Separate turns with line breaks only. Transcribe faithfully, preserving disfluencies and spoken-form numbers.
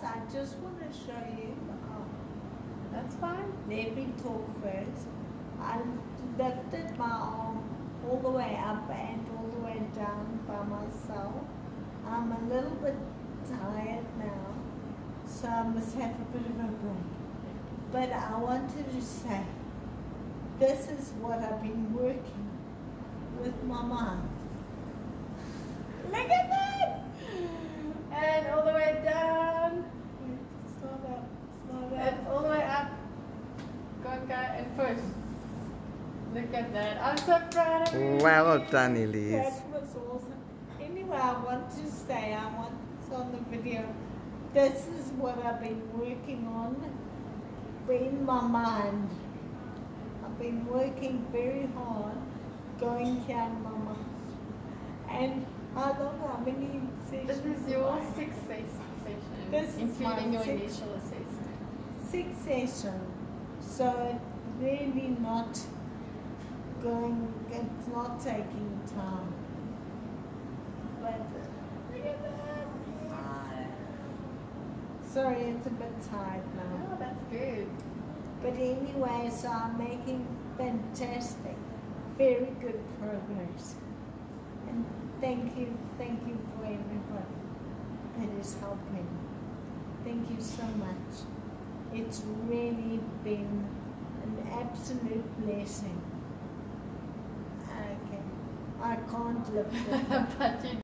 I just want to show you. Oh,
That's fine.
let me talk first. I lifted my arm all the way up and all the way down by myself. I'm a little bit tired now, so I must have a bit of a break. But I wanted to say, this is what I've been working with my mind. Look at that!
And all the way down.
It's not up, it's not up.
And all the way up. Conga and push. Look at that. I'm so proud of you.
Well done, Elise.
That was awesome. Anyway, I want to say, I want this on the video. This is what I've been working on in my mind. I've been working very hard, going here in my mind. And I don't know how many sessions.
This is your sixth session.
This is
including
my
your
sixth.
initial assessment.
Six sessions. So it's really not going, it's not taking time. But look at that. Sorry, it's a bit tired now.
Oh, that's good.
But anyway, so I'm making fantastic, very good progress. And thank you, thank you for everyone that is helping. Thank you so much. It's really been an absolute blessing. Okay, I can't live with it.
But you